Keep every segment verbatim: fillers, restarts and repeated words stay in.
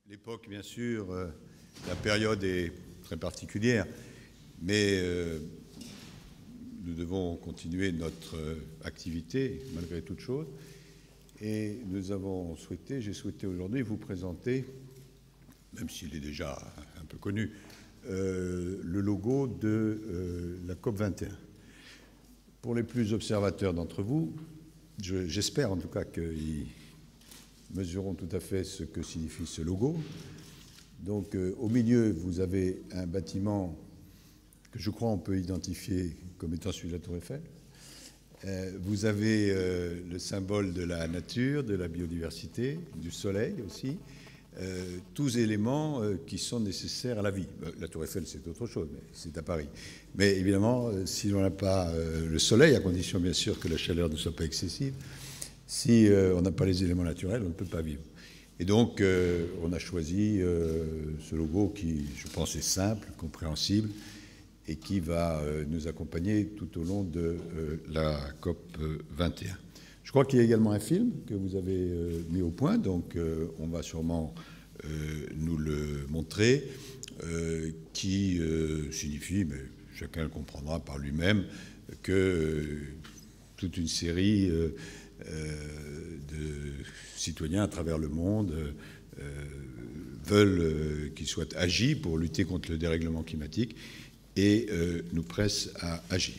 L'époque, bien sûr, euh, la période est très particulière, mais euh, nous devons continuer notre euh, activité malgré toute chose. Et nous avons souhaité, j'ai souhaité aujourd'hui vous présenter, même s'il est déjà un peu connu, euh, le logo de euh, la COP vingt et un. Pour les plus observateurs d'entre vous, je, j'espère en tout cas qu'ils mesureront tout à fait ce que signifie ce logo. Donc euh, au milieu, vous avez un bâtiment que je crois on peut identifier comme étant celui de la Tour Eiffel. Euh, vous avez euh, le symbole de la nature, de la biodiversité, du soleil aussi, euh, tous éléments euh, qui sont nécessaires à la vie. La Tour Eiffel, c'est autre chose, mais c'est à Paris. Mais évidemment, euh, si l'on n'a pas euh, le soleil, à condition bien sûr que la chaleur ne soit pas excessive, si euh, on n'a pas les éléments naturels, on ne peut pas vivre. Et donc, euh, on a choisi euh, ce logo qui, je pense, est simple, compréhensible, et qui va euh, nous accompagner tout au long de euh, la COP vingt et un. Je crois qu'il y a également un film que vous avez euh, mis au point, donc euh, on va sûrement euh, nous le montrer, euh, qui euh, signifie, mais chacun le comprendra par lui-même, que euh, toute une série euh, euh, de citoyens à travers le monde euh, veulent euh, qu'il soit agi pour lutter contre le dérèglement climatique et euh, nous pressent à agir.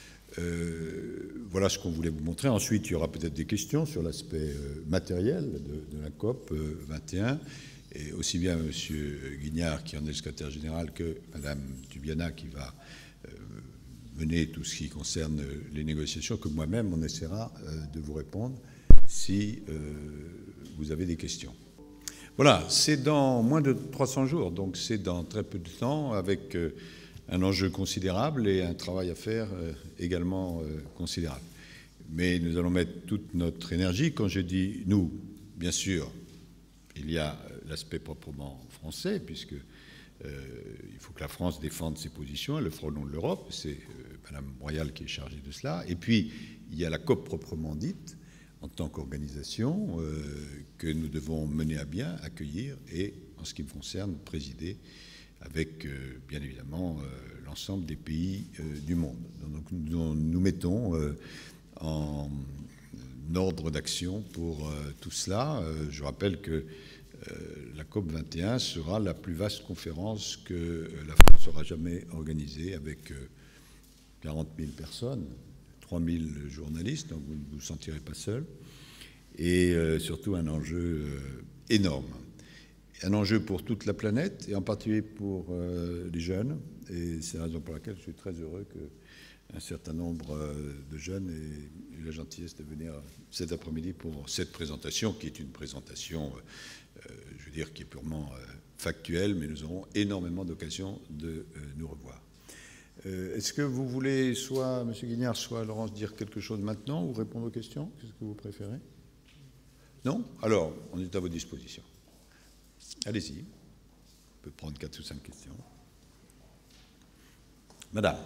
Euh, voilà ce qu'on voulait vous montrer. Ensuite, il y aura peut-être des questions sur l'aspect euh, matériel de, de la COP vingt et un, et aussi bien M. Guignard, qui en est le secrétaire général, que Mme Tubiana, qui va euh, mener tout ce qui concerne les négociations, que moi-même, on essaiera euh, de vous répondre si euh, vous avez des questions. Voilà, c'est dans moins de trois cents jours, donc c'est dans très peu de temps, avec euh, un enjeu considérable et un travail à faire euh, également euh, considérable. Mais nous allons mettre toute notre énergie. Quand je dis « nous », bien sûr, il y a l'aspect proprement français, puisque euh, il faut que la France défende ses positions, elle le fera au nom de l'Europe, c'est euh, Mme Royal qui est chargée de cela. Et puis, il y a la COP proprement dite, en tant qu'organisation, euh, que nous devons mener à bien, accueillir et, en ce qui me concerne, présider avec, euh, bien évidemment, euh, l'ensemble des pays euh, du monde. Donc nous nous mettons euh, en ordre d'action pour euh, tout cela. Euh, je rappelle que euh, la COP vingt et un sera la plus vaste conférence que la France aura jamais organisée, avec euh, quarante mille personnes, trois mille journalistes, donc vous ne vous sentirez pas seul, et euh, surtout un enjeu euh, énorme. Un enjeu pour toute la planète, et en particulier pour euh, les jeunes, et c'est la raison pour laquelle je suis très heureux qu'un certain nombre euh, de jeunes aient eu la gentillesse de venir cet après-midi pour cette présentation, qui est une présentation, euh, je veux dire, qui est purement euh, factuelle, mais nous aurons énormément d'occasions de euh, nous revoir. Euh, Est-ce que vous voulez, soit M. Guignard, soit Laurence, dire quelque chose maintenant ou répondre aux questions? Qu'est-ce que vous préférez? Non? Alors, on est à votre disposition. Allez-y. On peut prendre quatre ou cinq questions. Madame.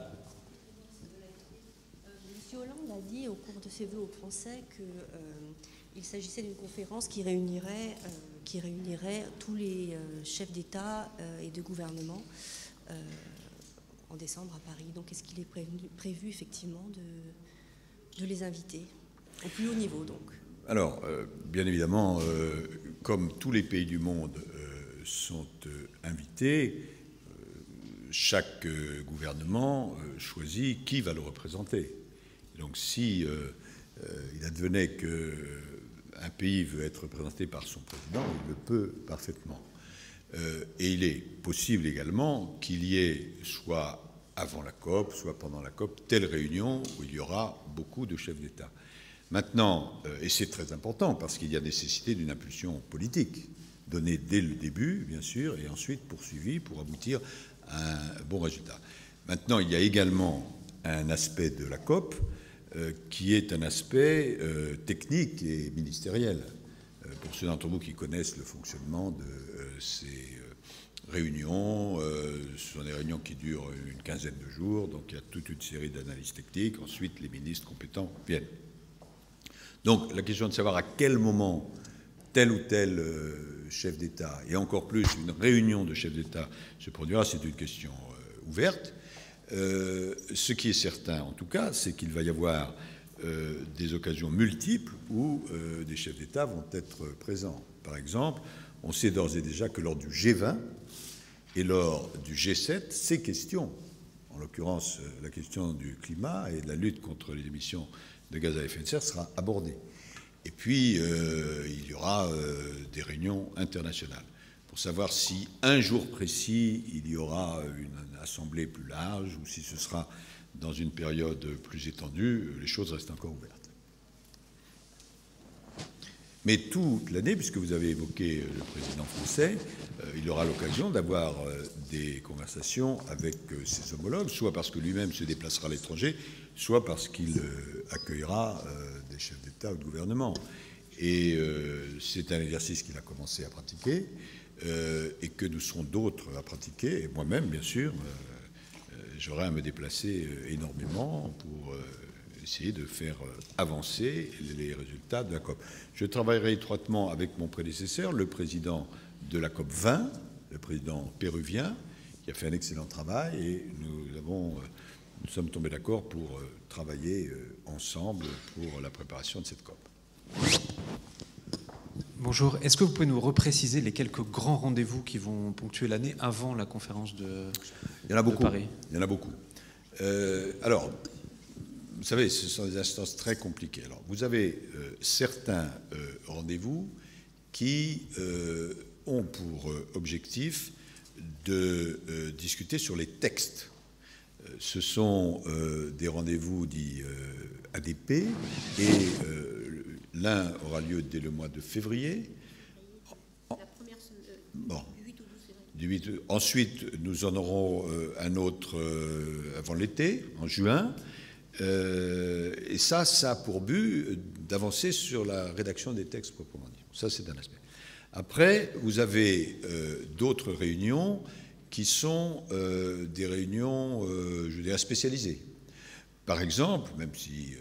Monsieur Hollande a dit au cours de ses vœux aux Français qu'il euh, s'agissait d'une conférence qui réunirait, euh, qui réunirait tous les euh, chefs d'État euh, et de gouvernement euh, en décembre à Paris. Donc est-ce qu'il est prévu, prévu effectivement de, de les inviter au plus haut niveau donc? Alors, euh, bien évidemment, euh, comme tous les pays du monde euh, sont euh, invités, euh, chaque euh, gouvernement euh, choisit qui va le représenter. Donc si euh, euh, il advenait qu'un pays veut être représenté par son président, il le peut parfaitement. Euh, et il est possible également qu'il y ait, soit avant la COP, soit pendant la COP, telle réunion où il y aura beaucoup de chefs d'État. Maintenant, euh, et c'est très important, parce qu'il y a nécessité d'une impulsion politique, donnée dès le début, bien sûr, et ensuite poursuivie pour aboutir à un bon résultat. Maintenant, il y a également un aspect de la COP euh, qui est un aspect euh, technique et ministériel. Euh, pour ceux d'entre vous qui connaissent le fonctionnement de euh, ces euh, réunions, euh, ce sont des réunions qui durent une quinzaine de jours, donc il y a toute une série d'analyses techniques, ensuite les ministres compétents viennent. Donc la question de savoir à quel moment tel ou tel euh, chef d'État, et encore plus une réunion de chefs d'État se produira, c'est une question euh, ouverte. Euh, ce qui est certain, en tout cas, c'est qu'il va y avoir euh, des occasions multiples où euh, des chefs d'État vont être présents. Par exemple, on sait d'ores et déjà que lors du G vingt et lors du G sept, ces questions, en l'occurrence la question du climat et de la lutte contre les émissions de gaz à effet de serre, sera abordée. Et puis, euh, il y aura euh, des réunions internationales pour savoir si, un jour précis, il y aura une assemblée plus large ou si ce sera dans une période plus étendue. Les choses restent encore ouvertes. Mais toute l'année, puisque vous avez évoqué le président français, euh, il aura l'occasion d'avoir euh, des conversations avec euh, ses homologues, soit parce que lui-même se déplacera à l'étranger, soit parce qu'il euh, accueillera euh, des chefs d'État ou de gouvernement. Et euh, c'est un exercice qu'il a commencé à pratiquer euh, et que nous serons d'autres à pratiquer. Et moi-même, bien sûr, euh, euh, j'aurai à me déplacer euh, énormément pour... Euh, essayer de faire avancer les résultats de la COP. Je travaillerai étroitement avec mon prédécesseur, le président de la COP vingt, le président péruvien, qui a fait un excellent travail, et nous, avons, nous sommes tombés d'accord pour travailler ensemble pour la préparation de cette COP. Bonjour. Est-ce que vous pouvez nous repréciser les quelques grands rendez-vous qui vont ponctuer l'année avant la conférence de, Il y en a beaucoup. de Paris? Il y en a beaucoup. Euh, alors... Vous savez, ce sont des instances très compliquées. Alors, vous avez euh, certains euh, rendez-vous qui euh, ont pour euh, objectif de euh, discuter sur les textes. Euh, ce sont euh, des rendez-vous dits euh, A D P, et euh, l'un aura lieu dès le mois de février. La première, euh, bon. Du huit au douze février. Ensuite, nous en aurons euh, un autre euh, avant l'été, en juin. Euh, et ça, ça a pour but d'avancer sur la rédaction des textes proprement dit. Ça, c'est un aspect. Après, vous avez euh, d'autres réunions qui sont euh, des réunions, euh, je dirais, spécialisées. Par exemple, même si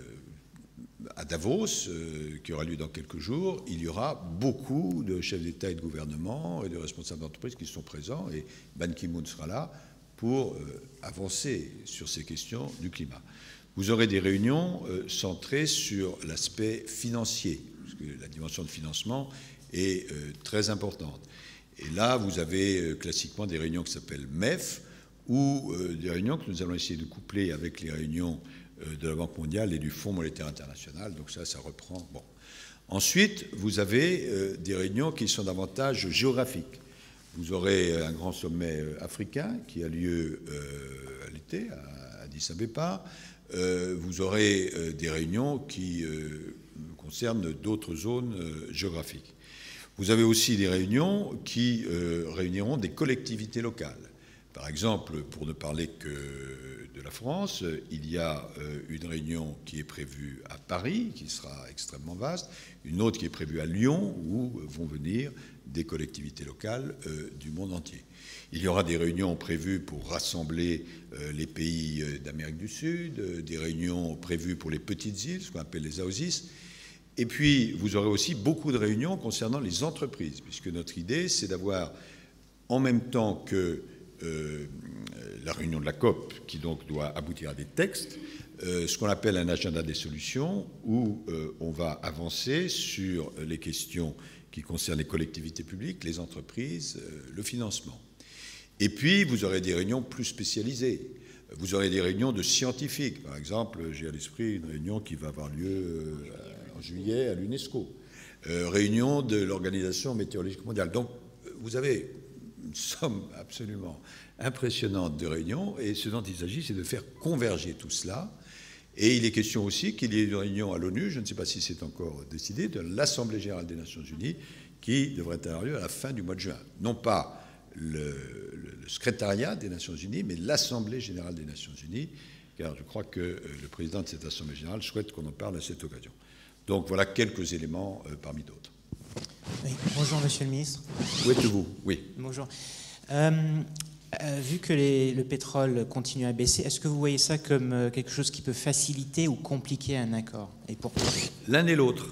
euh, à Davos, euh, qui aura lieu dans quelques jours, il y aura beaucoup de chefs d'État et de gouvernement et de responsables d'entreprise qui sont présents, et Ban Ki-moon sera là pour euh, avancer sur ces questions du climat. Vous aurez des réunions euh, centrées sur l'aspect financier, parce que la dimension de financement est euh, très importante. Et là, vous avez euh, classiquement des réunions qui s'appellent M E F, ou euh, des réunions que nous allons essayer de coupler avec les réunions euh, de la Banque mondiale et du Fonds monétaire international. Donc ça, ça reprend. Bon. Ensuite, vous avez euh, des réunions qui sont davantage géographiques. Vous aurez un grand sommet euh, africain qui a lieu euh, à l'été, à Addis Abeba. Euh, vous aurez euh, des réunions qui euh, concernent d'autres zones euh, géographiques. Vous avez aussi des réunions qui euh, réuniront des collectivités locales. Par exemple, pour ne parler que de la France, il y a euh, une réunion qui est prévue à Paris, qui sera extrêmement vaste, une autre qui est prévue à Lyon, où vont venir des collectivités locales euh, du monde entier. Il y aura des réunions prévues pour rassembler euh, les pays d'Amérique du Sud, euh, des réunions prévues pour les petites îles, ce qu'on appelle les A O S I S. Et puis, vous aurez aussi beaucoup de réunions concernant les entreprises, puisque notre idée, c'est d'avoir, en même temps que euh, la réunion de la COP, qui donc doit aboutir à des textes, euh, ce qu'on appelle un agenda des solutions, où euh, on va avancer sur les questions qui concernent les collectivités publiques, les entreprises, euh, le financement. Et puis, vous aurez des réunions plus spécialisées. Vous aurez des réunions de scientifiques. Par exemple, j'ai à l'esprit une réunion qui va avoir lieu en juillet à l'UNESCO. Euh, réunion de l'Organisation météorologique mondiale. Donc, vous avez une somme absolument impressionnante de réunions. Et ce dont il s'agit, c'est de faire converger tout cela. Et il est question aussi qu'il y ait une réunion à l'ONU, je ne sais pas si c'est encore décidé, de l'Assemblée générale des Nations unies, qui devrait avoir lieu à la fin du mois de juin. Non pas Le, le, le secrétariat des Nations Unies, mais l'Assemblée générale des Nations Unies, car je crois que euh, le président de cette Assemblée générale souhaite qu'on en parle à cette occasion. Donc voilà quelques éléments euh, parmi d'autres. Oui. Bonjour, Monsieur le Ministre. Où êtes-vous? Oui. Bonjour. Euh, euh, vu que les, le pétrole continue à baisser, est-ce que vous voyez ça comme euh, quelque chose qui peut faciliter ou compliquer un accord? Et pourquoi? L'un et l'autre.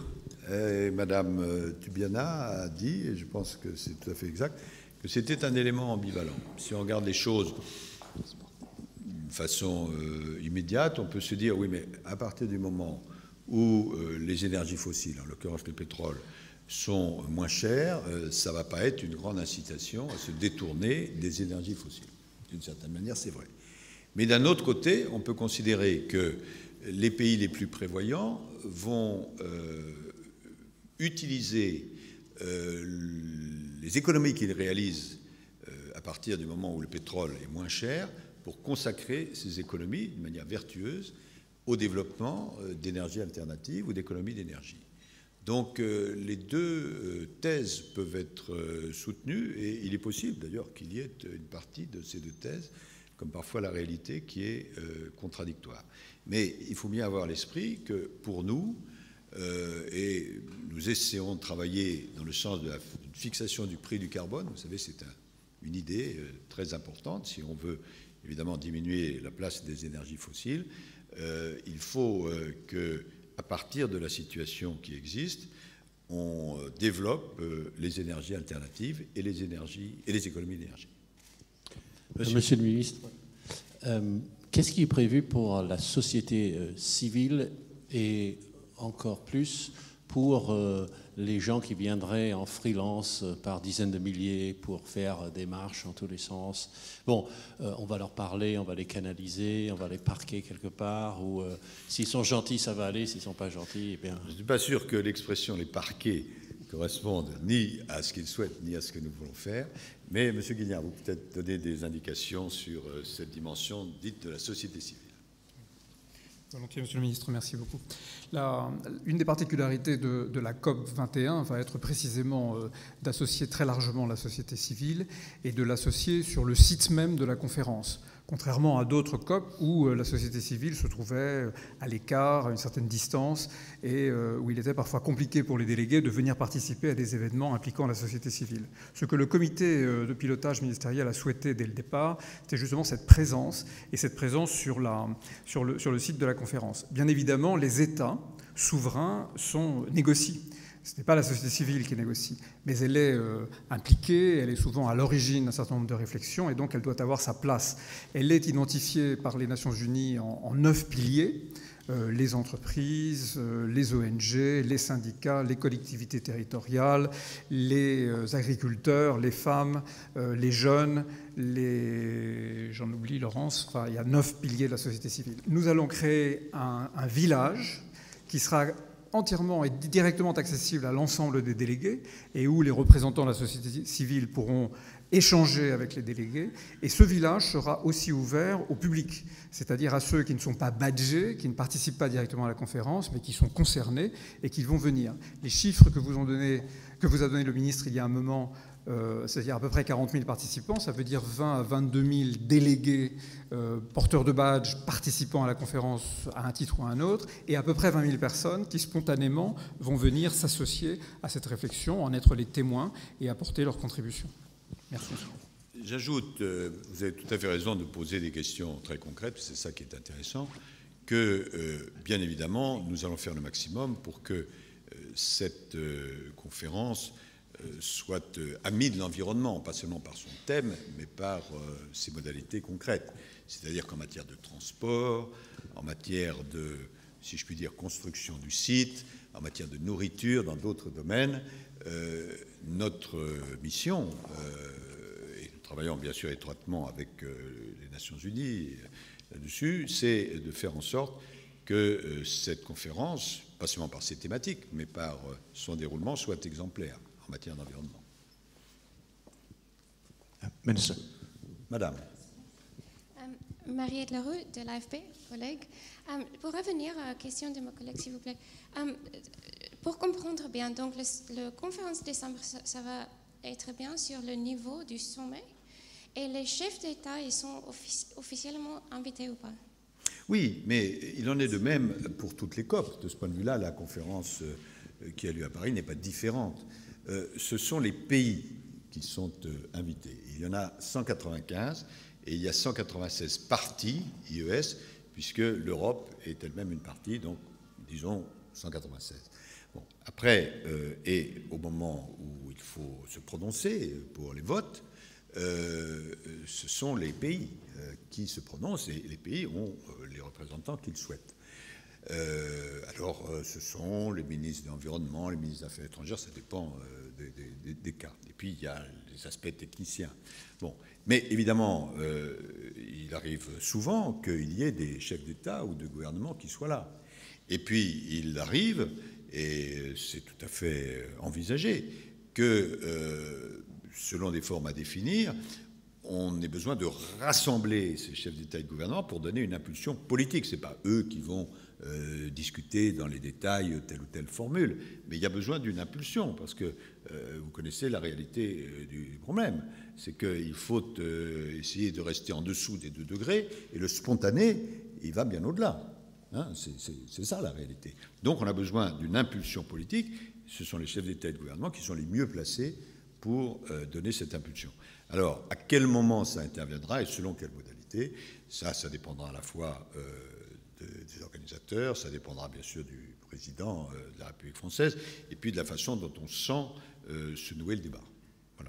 Et Madame Tubiana a dit, et je pense que c'est tout à fait exact, que c'était un élément ambivalent. Si on regarde les choses de façon euh, immédiate, on peut se dire, oui, mais à partir du moment où euh, les énergies fossiles, en l'occurrence le pétrole, sont moins chères, euh, ça ne va pas être une grande incitation à se détourner des énergies fossiles. D'une certaine manière, c'est vrai. Mais d'un autre côté, on peut considérer que les pays les plus prévoyants vont euh, utiliser euh, les économies qu'ils réalisent euh, à partir du moment où le pétrole est moins cher pour consacrer ces économies de manière vertueuse au développement euh, d'énergies alternatives ou d'économies d'énergie. Donc euh, les deux euh, thèses peuvent être euh, soutenues et il est possible d'ailleurs qu'il y ait une partie de ces deux thèses, comme parfois la réalité, qui est euh, contradictoire. Mais il faut bien avoir à l'esprit que pour nous, euh, et nous essayons de travailler dans le sens de la fixation du prix du carbone, vous savez, c'est un, une idée euh, très importante, si on veut évidemment diminuer la place des énergies fossiles, euh, il faut euh, que, à partir de la situation qui existe, on développe euh, les énergies alternatives et les énergies et les économies d'énergie. Monsieur, Monsieur le ministre, euh, qu'est-ce qui est prévu pour la société euh, civile et encore plus pour euh, les gens qui viendraient en freelance par dizaines de milliers pour faire des marches en tous les sens? Bon, euh, on va leur parler, on va les canaliser, on va les parquer quelque part, ou euh, s'ils sont gentils, ça va aller, s'ils ne sont pas gentils, eh bien... Je ne suis pas sûr que l'expression « les parquer » corresponde ni à ce qu'ils souhaitent, ni à ce que nous voulons faire. Mais, M. Guignard, vous pouvez peut-être donner des indications sur cette dimension dite de la société civile. Volontiers, Monsieur le Ministre, merci beaucoup. La, une des particularités de, de la COP vingt et un va être précisément euh, d'associer très largement la société civile et de l'associer sur le site même de la conférence, contrairement à d'autres COP où euh, la société civile se trouvait à l'écart, à une certaine distance, et euh, où il était parfois compliqué pour les délégués de venir participer à des événements impliquant la société civile. Ce que le comité de pilotage ministériel a souhaité dès le départ, c'était justement cette présence, et cette présence sur, la, sur, le, sur le site de la conférence. Bien évidemment, les États souverains sont négocient. Ce n'est pas la société civile qui négocie, mais elle est euh, impliquée, elle est souvent à l'origine d'un certain nombre de réflexions, et donc elle doit avoir sa place. Elle est identifiée par les Nations Unies en, en neuf piliers, euh, les entreprises, euh, les O N G, les syndicats, les collectivités territoriales, les euh, agriculteurs, les femmes, euh, les jeunes, les... j'en oublie Laurence, enfin il y a neuf piliers de la société civile. Nous allons créer un, un village qui sera entièrement et directement accessible à l'ensemble des délégués et où les représentants de la société civile pourront échanger avec les délégués. Et ce village sera aussi ouvert au public, c'est-à-dire à ceux qui ne sont pas badgés, qui ne participent pas directement à la conférence, mais qui sont concernés et qui vont venir. Les chiffres que vous, ont donné, que vous a donné le ministre il y a un moment, euh, c'est-à-dire à peu près quarante mille participants, ça veut dire vingt à vingt-deux mille délégués euh, porteurs de badge participant à la conférence à un titre ou à un autre, et à peu près vingt mille personnes qui spontanément vont venir s'associer à cette réflexion, en être les témoins et apporter leur contribution. Merci. J'ajoute, euh, vous avez tout à fait raison de poser des questions très concrètes, c'est ça qui est intéressant, que euh, bien évidemment, nous allons faire le maximum pour que euh, cette euh, conférence euh, soit euh, amie de l'environnement, pas seulement par son thème, mais par euh, ses modalités concrètes. C'est-à-dire qu'en matière de transport, en matière de, si je puis dire, construction du site, en matière de nourriture, dans d'autres domaines, euh, notre mission, euh, et nous travaillons bien sûr étroitement avec euh, les Nations Unies là-dessus, c'est de faire en sorte que euh, cette conférence, pas seulement par ses thématiques, mais par euh, son déroulement, soit exemplaire en matière d'environnement. Ministre. Madame. Um, Mariette Leroux de l'A F P, collègue. Um, pour revenir à la question de mon collègue, s'il vous plaît. Um, pour comprendre bien, donc la conférence de décembre, ça, ça va être bien sur le niveau du sommet. Et les chefs d'État, ils sont offic officiellement invités ou pas? Oui, mais il en est de même pour toutes les COP. De ce point de vue-là, la conférence qui a lieu à Paris n'est pas différente. Euh, ce sont les pays qui sont euh, invités. Il y en a cent quatre-vingt-quinze et il y a cent quatre-vingt-seize parties I E S, puisque l'Europe est elle-même une partie, donc disons cent quatre-vingt-seize. Bon, après, euh, et au moment où il faut se prononcer pour les votes, euh, ce sont les pays euh, qui se prononcent, et les pays ont euh, les représentants qu'ils souhaitent. Euh, alors, euh, ce sont les ministres de l'Environnement, les ministres des Affaires étrangères, ça dépend euh, des, des, des cas. Et puis, il y a les aspects techniciens. Bon, mais évidemment, euh, il arrive souvent qu'il y ait des chefs d'État ou de gouvernement qui soient là. Et puis, il arrive, et c'est tout à fait envisagé, que, euh, selon des formes à définir, on ait besoin de rassembler ces chefs d'État et de gouvernement pour donner une impulsion politique. Ce n'est pas eux qui vont euh, discuter dans les détails telle ou telle formule, mais il y a besoin d'une impulsion, parce que euh, vous connaissez la réalité euh, du problème. C'est qu'il faut euh, essayer de rester en dessous des deux degrés, et le spontané, il va bien au-delà. Hein, c'est ça la réalité. Donc on a besoin d'une impulsion politique. Ce sont les chefs d'État et de gouvernement qui sont les mieux placés pour euh, donner cette impulsion. Alors, à quel moment ça interviendra et selon quelle modalité, ça, ça dépendra à la fois euh, de, des organisateurs, ça dépendra bien sûr du président euh, de la République française, et puis de la façon dont on sent euh, se nouer le débat. Voilà.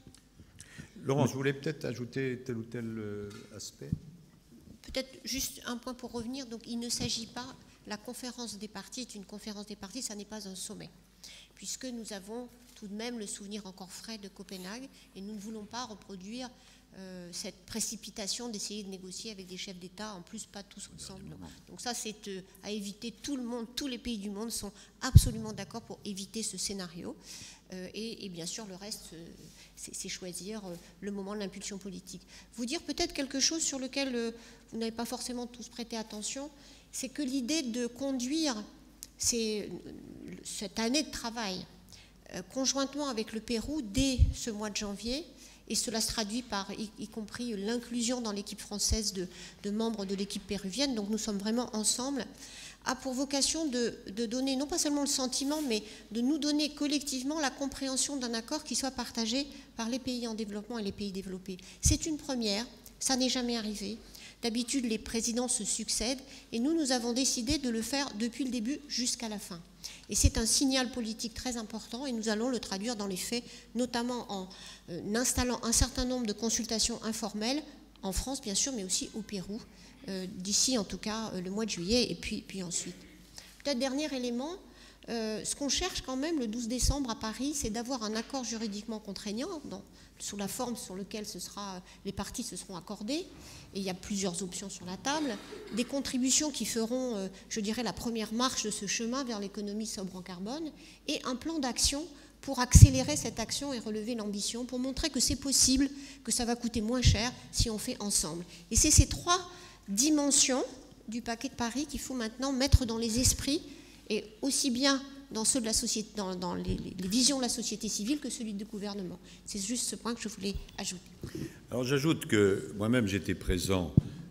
Laurence, vous voulez peut-être ajouter tel ou tel euh, aspect ? Peut-être juste un point pour revenir. Donc, il ne s'agit pas, la conférence des partis est une conférence des partis, ça n'est pas un sommet, puisque nous avons tout de même le souvenir encore frais de Copenhague, et nous ne voulons pas reproduire euh, cette précipitation d'essayer de négocier avec des chefs d'État, en plus pas tous ensemble. Non. Donc ça, c'est euh, à éviter. Tout le monde, tous les pays du monde sont absolument d'accord pour éviter ce scénario. Euh, et, et bien sûr, le reste, euh, c'est choisir euh, le moment de l'impulsion politique. Vous dire peut-être quelque chose sur lequel euh, vous n'avez pas forcément tous prêté attention, c'est que l'idée de conduire ces, cette année de travail euh, conjointement avec le Pérou dès ce mois de janvier, et cela se traduit par y, y compris l'inclusion dans l'équipe française de, de membres de l'équipe péruvienne, donc nous sommes vraiment ensemble, a pour vocation de, de donner non pas seulement le sentiment, mais de nous donner collectivement la compréhension d'un accord qui soit partagé par les pays en développement et les pays développés. C'est une première, ça n'est jamais arrivé. D'habitude, les présidents se succèdent, et nous, nous avons décidé de le faire depuis le début jusqu'à la fin. Et c'est un signal politique très important, et nous allons le traduire dans les faits, notamment en euh, installant un certain nombre de consultations informelles, en France bien sûr, mais aussi au Pérou, euh, d'ici en tout cas euh, le mois de juillet, et puis, puis ensuite. Peut-être dernier élément, euh, ce qu'on cherche quand même le douze décembre à Paris, c'est d'avoir un accord juridiquement contraignant, dans, sous la forme sur laquelle ce sera, les parties se seront accordées, et il y a plusieurs options sur la table, des contributions qui feront, euh, je dirais, la première marche de ce chemin vers l'économie sobre en carbone, et un plan d'action pour accélérer cette action et relever l'ambition, pour montrer que c'est possible, que ça va coûter moins cher si on fait ensemble. Et c'est ces trois dimensions du paquet de Paris qu'il faut maintenant mettre dans les esprits, et aussi bien dans, ceux de la société, dans, dans les, les visions de la société civile que celui du gouvernement. C'est juste ce point que je voulais ajouter. Alors j'ajoute que moi-même j'étais présent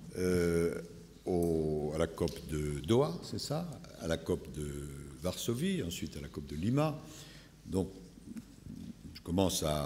euh, au, à la COP de Doha, c'est ça, à la COP de Varsovie, ensuite à la COP de Lima. Donc je commence à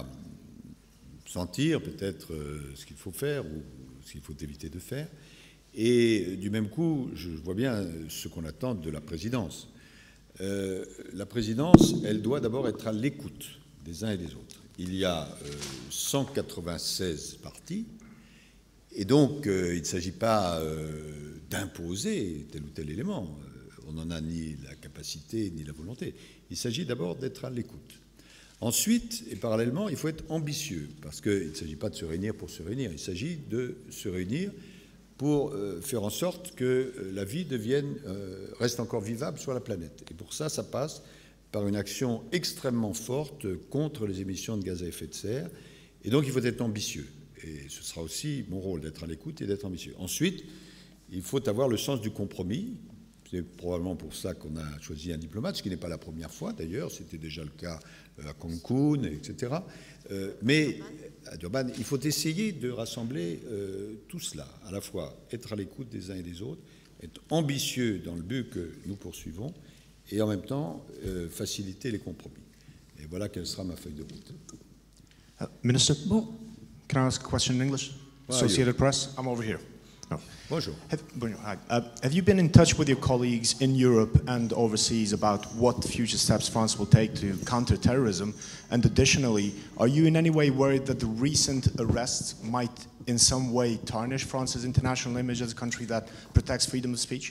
sentir peut-être euh, ce qu'il faut faire ou ce qu'il faut éviter de faire. Et du même coup, je vois bien ce qu'on attend de la présidence. Euh, la présidence, elle doit d'abord être à l'écoute des uns et des autres. Il y a euh, cent quatre-vingt-seize partis, et donc euh, il ne s'agit pas euh, d'imposer tel ou tel élément. Euh, on n'en a ni la capacité ni la volonté. Il s'agit d'abord d'être à l'écoute. Ensuite, et parallèlement, il faut être ambitieux, parce qu'il ne s'agit pas de se réunir pour se réunir, il s'agit de se réunir pour euh, faire en sorte que euh, la vie devienne, euh, reste encore vivable sur la planète. Et pour ça, ça passe par une action extrêmement forte contre les émissions de gaz à effet de serre. Et donc, il faut être ambitieux. Et ce sera aussi mon rôle d'être à l'écoute et d'être ambitieux. Ensuite, il faut avoir le sens du compromis. C'est probablement pour ça qu'on a choisi un diplomate, ce qui n'est pas la première fois d'ailleurs, c'était déjà le cas à Cancun, et cetera. Euh, mais à Durban, il faut essayer de rassembler euh, tout cela, à la fois être à l'écoute des uns et des autres, être ambitieux dans le but que nous poursuivons, et en même temps euh, faciliter les compromis. Et voilà quelle sera ma feuille de route. Uh, Minister, can I ask a question in English? Well, Associated you. Press, I'm over here. No. Bonjour. Have, bonjour. Hi. Uh, have you been in touch with your colleagues in Europe and overseas about what future steps France will take to counter terrorism? And additionally, are you in any way worried that the recent arrests might in some way tarnish France's international image as a country that protects freedom of speech?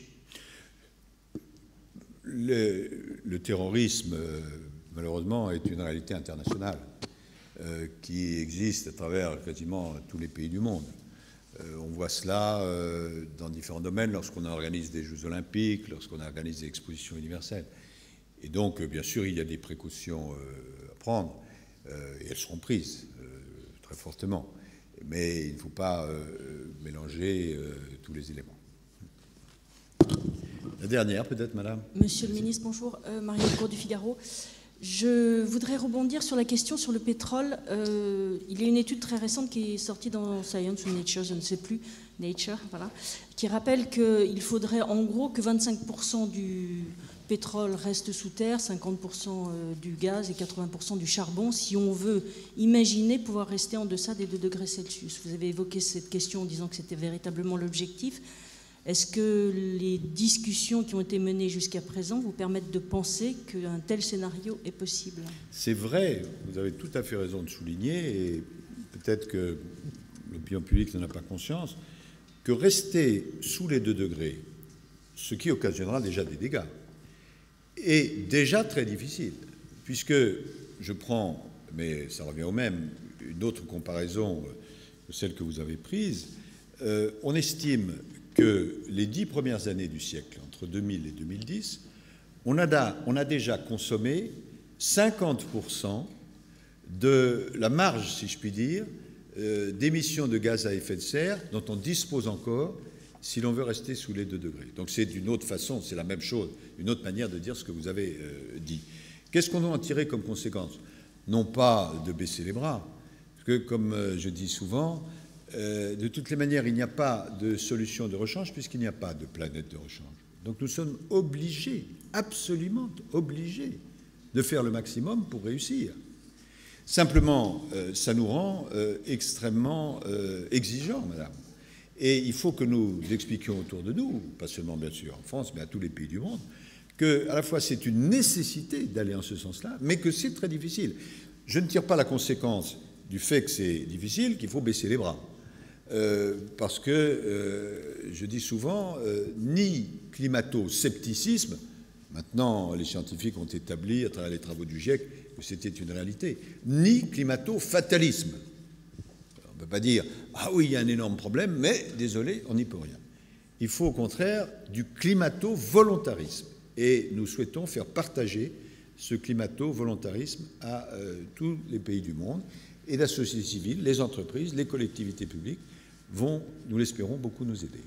Le, le terrorisme, euh, malheureusement, est une réalité internationale euh, qui existe à travers quasiment tous les pays du monde. Euh, on voit cela euh, dans différents domaines, lorsqu'on organise des Jeux olympiques, lorsqu'on organise des expositions universelles. Et donc, euh, bien sûr, il y a des précautions euh, à prendre, euh, et elles seront prises euh, très fortement. Mais il ne faut pas euh, mélanger euh, tous les éléments. La dernière, peut-être, madame. Monsieur le ministre, bonjour. Euh, Marielle Cour du Figaro. Je voudrais rebondir sur la question sur le pétrole. Euh, il y a une étude très récente qui est sortie dans Science ou Nature, je ne sais plus, Nature, voilà, qui rappelle qu'il faudrait en gros que vingt-cinq pour cent du pétrole reste sous terre, cinquante pour cent du gaz et quatre-vingts pour cent du charbon, si on veut imaginer pouvoir rester en deçà des deux degrés Celsius. Vous avez évoqué cette question en disant que c'était véritablement l'objectif. Est-ce que les discussions qui ont été menées jusqu'à présent vous permettent de penser qu'un tel scénario est possible? C'est vrai, vous avez tout à fait raison de souligner, et peut-être que l'opinion publique n'en a pas conscience, que rester sous les deux degrés, ce qui occasionnera déjà des dégâts, est déjà très difficile, puisque je prends, mais ça revient au même, une autre comparaison que celle que vous avez prise, euh, on estime que les dix premières années du siècle, entre deux mille et deux mille dix, on a, da, on a déjà consommé cinquante pour cent de la marge, si je puis dire, euh, d'émissions de gaz à effet de serre dont on dispose encore si l'on veut rester sous les deux degrés. Donc c'est d'une autre façon, c'est la même chose, une autre manière de dire ce que vous avez euh, dit. Qu'est-ce qu'on doit en tirer comme conséquence? Non pas de baisser les bras, parce que comme euh, je dis souvent, Euh, de toutes les manières, il n'y a pas de solution de rechange puisqu'il n'y a pas de planète de rechange. Donc nous sommes obligés, absolument obligés, de faire le maximum pour réussir. Simplement, euh, ça nous rend euh, extrêmement euh, exigeants, madame. Et il faut que nous expliquions autour de nous, pas seulement bien sûr en France, mais à tous les pays du monde, qu'à la fois c'est une nécessité d'aller en ce sens-là, mais que c'est très difficile. Je ne tire pas la conséquence du fait que c'est difficile qu'il faut baisser les bras. Euh, parce que, euh, je dis souvent, euh, ni climato-scepticisme, maintenant les scientifiques ont établi, à travers les travaux du GIEC, que c'était une réalité, ni climato-fatalisme. On ne peut pas dire, ah oui, il y a un énorme problème, mais désolé, on n'y peut rien. Il faut au contraire du climato-volontarisme. Et nous souhaitons faire partager ce climato-volontarisme à euh, tous les pays du monde. Et la société civile, les entreprises, les collectivités publiques vont, nous l'espérons, beaucoup nous aider.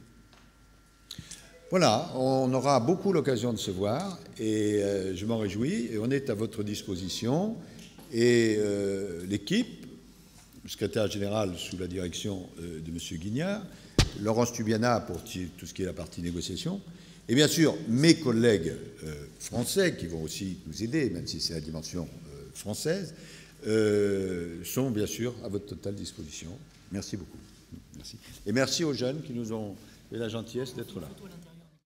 Voilà, on aura beaucoup l'occasion de se voir et euh, je m'en réjouis. Et on est à votre disposition. Et euh, l'équipe, le secrétaire général sous la direction euh, de M. Guignard, Laurence Tubiana pour tout ce qui est la partie négociation, et bien sûr mes collègues euh, français qui vont aussi nous aider, même si c'est la dimension euh, française, Euh, sont bien sûr à votre totale disposition. Merci beaucoup. Merci. Et merci aux jeunes qui nous ont fait la gentillesse d'être là.